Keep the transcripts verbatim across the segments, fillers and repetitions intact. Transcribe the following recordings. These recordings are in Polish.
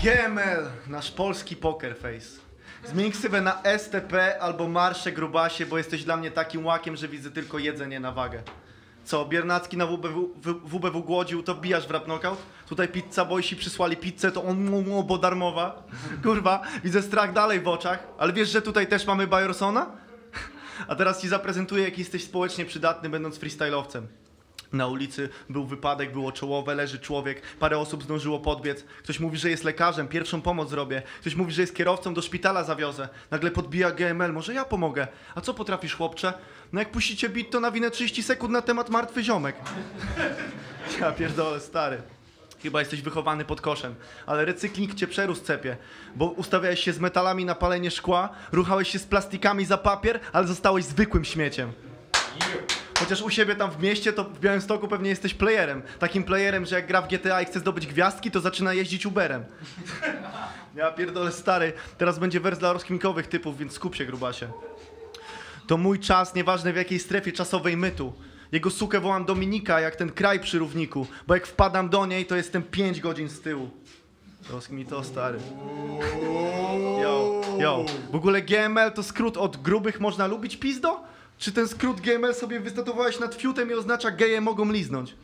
G M L, nasz polski poker face. Zmień ksywę na S T P albo marsze grubasie, bo jesteś dla mnie takim łakiem, że widzę tylko jedzenie na wagę. Co, Biernacki na W B W, W B W głodził, to wbijasz w rap knockout? Tutaj pizza boysi przysłali pizzę, to on mu, mu, bo darmowa. Kurwa, widzę strach dalej w oczach, ale wiesz, że tutaj też mamy Bayersona? A teraz ci zaprezentuję, jak jesteś społecznie przydatny, będąc freestyle'owcem. Na ulicy był wypadek, było czołowe, leży człowiek, parę osób zdążyło podbiec. Ktoś mówi, że jest lekarzem, pierwszą pomoc zrobię. Ktoś mówi, że jest kierowcą, do szpitala zawiozę. Nagle podbija G M L, może ja pomogę. A co potrafisz, chłopcze? No jak puścicie beat, to nawinę trzydzieści sekund na temat martwy ziomek. Ja pierdolę, stary. Chyba jesteś wychowany pod koszem, ale recykling cię przerósł, cepie, bo ustawiałeś się z metalami na palenie szkła, ruchałeś się z plastikami za papier, ale zostałeś zwykłym śmieciem. Chociaż u siebie tam w mieście, to w Białymstoku pewnie jesteś playerem. Takim playerem, że jak gra w G T A i chce zdobyć gwiazdki, to zaczyna jeździć Uberem. Ja pierdolę, stary, teraz będzie wers dla rozkminkowych typów, więc skup się, grubasie. To mój czas, nieważne w jakiej strefie czasowej mytu. Jego sukę wołam Dominika, jak ten kraj przy równiku, bo jak wpadam do niej, to jestem pięć godzin z tyłu. Rozkmin to, stary. Yo, yo. W ogóle G M L to skrót od grubych można lubić pizdo? Czy ten skrót G M L sobie wystatowałeś nad fiutem i oznacza geje mogą liznąć?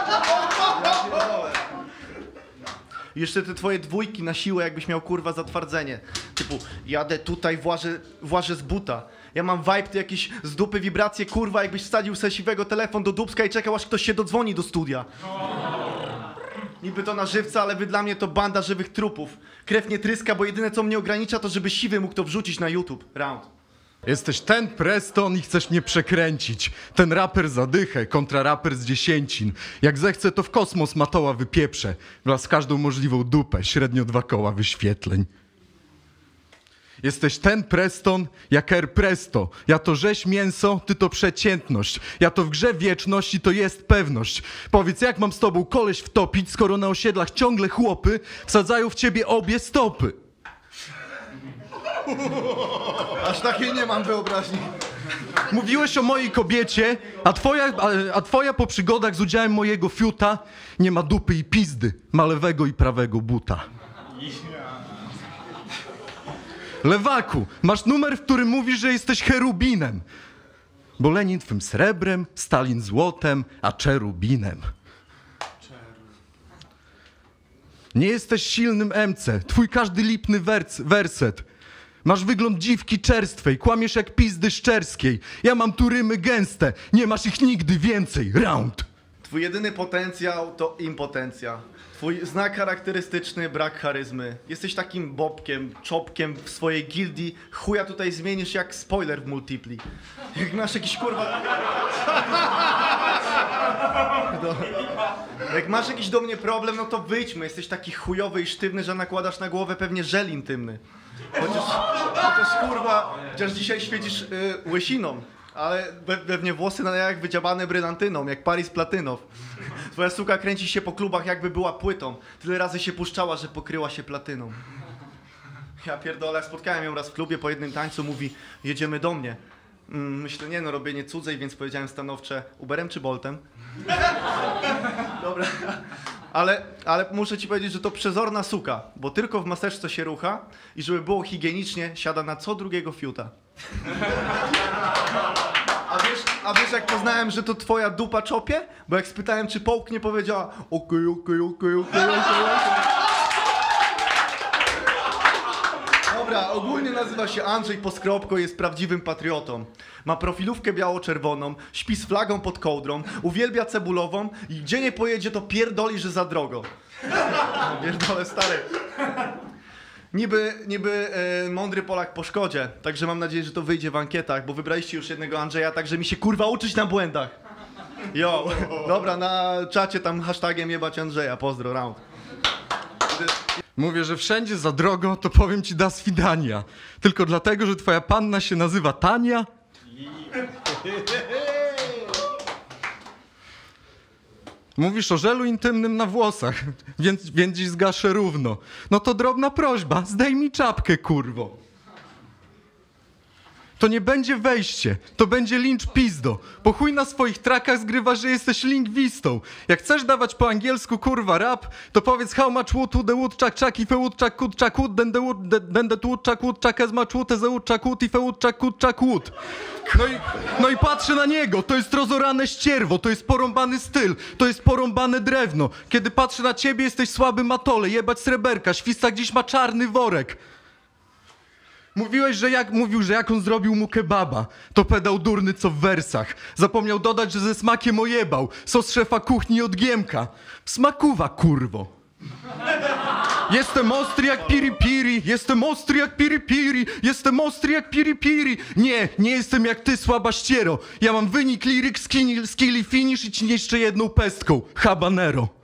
I jeszcze te twoje dwójki na siłę, jakbyś miał kurwa zatwardzenie. Typu, jadę tutaj, włażę, włażę z buta. Ja mam vibe, ty jakieś z dupy wibracje, kurwa, jakbyś wsadził se siwego telefon do dupska i czekał, aż ktoś się dodzwoni do studia. Niby to na żywca, ale wy dla mnie to banda żywych trupów. Krew nie tryska, bo jedyne co mnie ogranicza, to żeby siwy mógł to wrzucić na YouTube. Round. Jesteś ten Preston i chcesz mnie przekręcić. Ten raper zadychę kontra raper z dziesięcin. Jak zechcę, to w kosmos matoła wypieprzę. Wraz w każdą możliwą dupę, średnio dwa koła wyświetleń. Jesteś ten Preston jak Air Presto. Ja to rzeź mięso, ty to przeciętność. Ja to w grze wieczności, to jest pewność. Powiedz, jak mam z tobą koleś wtopić, skoro na osiedlach ciągle chłopy wsadzają w ciebie obie stopy. Aż takiej nie mam wyobraźni. Mówiłeś o mojej kobiecie, a twoja, a, a twoja po przygodach z udziałem mojego fiuta nie ma dupy i pizdy, ma lewego i prawego buta. Lewaku, masz numer, w którym mówisz, że jesteś cherubinem, bo Lenin twym srebrem, Stalin złotem, a czerubinem. Nie jesteś silnym M C, twój każdy lipny wers werset. Masz wygląd dziwki czerstwej, kłamiesz jak pizdy szczerskiej. Ja mam tu rymy gęste, nie masz ich nigdy więcej. Round. Twój jedyny potencjał to impotencja. Twój znak charakterystyczny brak charyzmy. Jesteś takim bobkiem, czopkiem w swojej gildii. Chuja tutaj zmienisz jak spoiler w multipli. Jak masz jakiś kurwa... No. Jak masz jakiś do mnie problem, no to wyjdźmy. Jesteś taki chujowy i sztywny, że nakładasz na głowę pewnie żel intymny. Chociaż, chociaż kurwa, chociaż dzisiaj świecisz yy, łysiną, ale pewnie włosy na jajach wydziabane brylantyną, jak Paris Platynow. Twoja suka kręci się po klubach, jakby była płytą. Tyle razy się puszczała, że pokryła się platyną. Ja pierdolę, spotkałem ją raz w klubie po jednym tańcu, mówi, jedziemy do mnie. Myślę, nie no, robienie cudzej, więc powiedziałem stanowcze, Uberem czy Boltem? Dobra, ale, ale muszę ci powiedzieć, że to przezorna suka, bo tylko w maseczce się rucha i żeby było higienicznie, siada na co drugiego fiuta. A wiesz, a wiesz jak poznałem, że to twoja dupa czopie? Bo jak spytałem, czy połknie, powiedziała okej, okej, okej, okej, okej. Dobra, ogólnie nazywa się Andrzej Poskropko, jest prawdziwym patriotą. Ma profilówkę biało-czerwoną, śpi z flagą pod kołdrą, uwielbia cebulową i gdzie nie pojedzie, to pierdoli, że za drogo. Pierdolę, stary. Niby, niby e, mądry Polak po szkodzie, także mam nadzieję, że to wyjdzie w ankietach, bo wybraliście już jednego Andrzeja, także mi się kurwa uczyć na błędach. Jo, dobra, na czacie tam hashtagiem jebać Andrzeja, pozdro, round. Mówię, że wszędzie za drogo, to powiem ci da swidania. Tylko dlatego, że twoja panna się nazywa Tania? Mówisz o żelu intymnym na włosach, więc, więc dziś zgaszę równo. No to drobna prośba, zdejmij czapkę, kurwo. To nie będzie wejście, to będzie lincz pizdo. Po chuj na swoich trakach zgrywa, że jesteś lingwistą. Jak chcesz dawać po angielsku kurwa rap, to powiedz how much wood to the woodchuck chuck if a woodchuck could chuck wood, then the wood, then the woodchuck woodchuck as much wood as a woodchuck wood if a woodchuck could chuck wood. No i, no i patrzę na niego, to jest rozorane ścierwo, to jest porąbany styl, to jest porąbane drewno. Kiedy patrzę na ciebie, jesteś słaby matole, jebać sreberka, świstak dziś ma czarny worek. Mówiłeś, że jak, mówił, że jak on zrobił mu kebaba, to pedał durny co w wersach. Zapomniał dodać, że ze smakiem ojebał, sos szefa kuchni od Giemka. Smakuwa, kurwo. Jestem ostry jak piri piri, jestem ostry jak piri piri, jestem ostry jak piri piri. Nie, nie jestem jak ty, słaba ściero. Ja mam wynik liryk, skilli, skilli finish i ci jeszcze jedną pestką. Habanero.